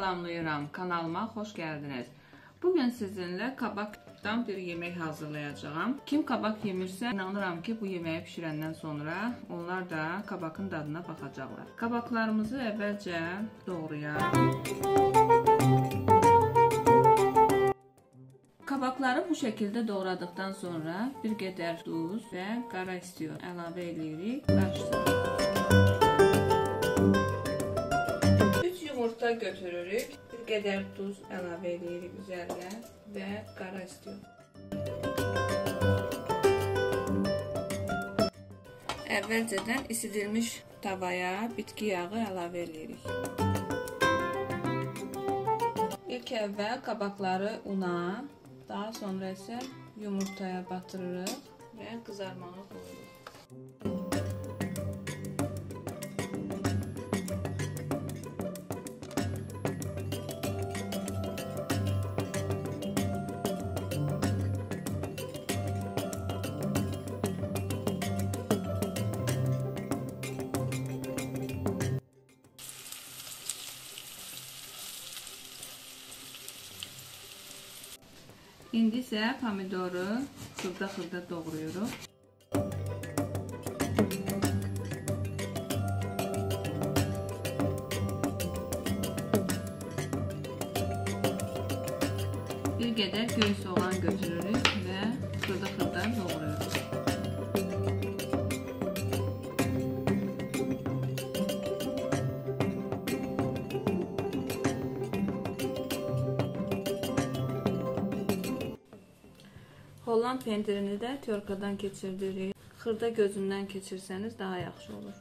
salamlayıram. Kanalıma xoş gəldiniz. Bugün sizinlə kabakdan bir yemək hazırlayacağım. Kim kabak yemirsə, inanıram ki, bu yeməyi pişirəndən sonra onlar da kabakın dadına baxacaqlar. Kabaklarımızı əvvəlcə doğrayaq. Kabakları bu şəkildə doğradıqdan sonra bir qədər duz və qara istiyor əlavə edirik. Qarışdırırıq. 3 yumurta götürürük. Bir qədər duz əlavə edirik üzərinə və qara istiyor. Əvvəlcədən isidilmiş tavaya bitki yağı əlavə edirik. İlk əvvəl kabakları una, daha sonra isə yumurtaya batırırıq və qızarmağa qoyuruq. İndi isə pomidoru xırda-xırda doğrayırıq. Bir qədər göy soğan götürürük və xırda-xırda doğrayırıq. Holland pendirini də tyorkadan keçirdirik. Xırda gözündən keçirsəniz daha yaxşı olur.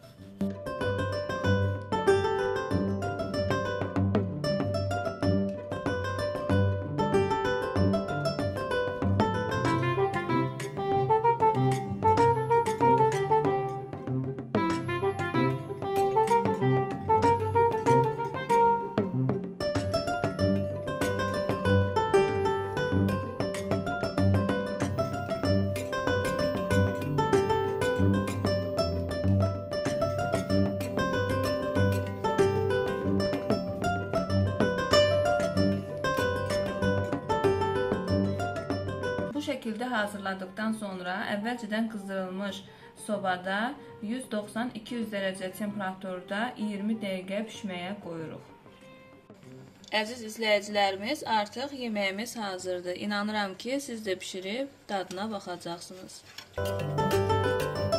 Bu şəkildə hazırladıktan sonra əvvəlcədən qızdırılmış sobada 190-200 dərəcə temperaturda 20 dəqiqə pişməyə qoyuruq. Əziz izləyicilərimiz, artıq yeməyimiz hazırdır. İnanıram ki, siz də pişirib dadına baxacaqsınız.